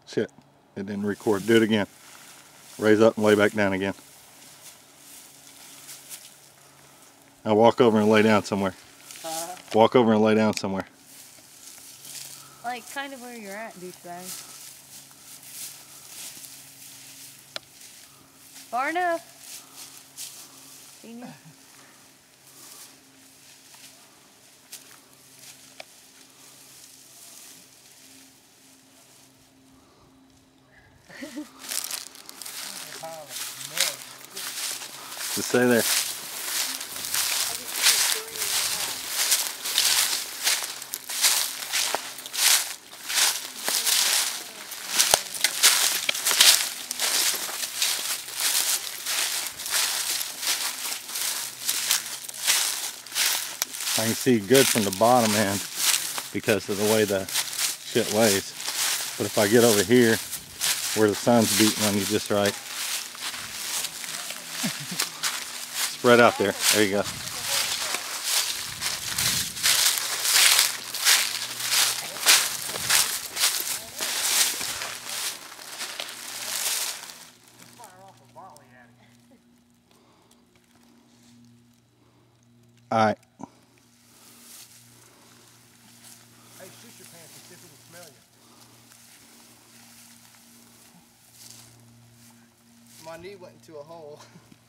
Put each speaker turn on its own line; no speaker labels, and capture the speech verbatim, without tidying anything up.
Shit, it didn't record. Do it again. Raise up and lay back down again. Now walk over and lay down somewhere.
Uh,
Walk over and lay down somewhere.
like kind of where you're at, douchebag. Far enough. Senior.
Just stay there. I can see good from the bottom end because of the way the shit lays. But if I get over here where the sun's beating on you just right, spread out there. There you go. All right.
Hey, shoot your pants and see if it will smell you. My knee went into a hole.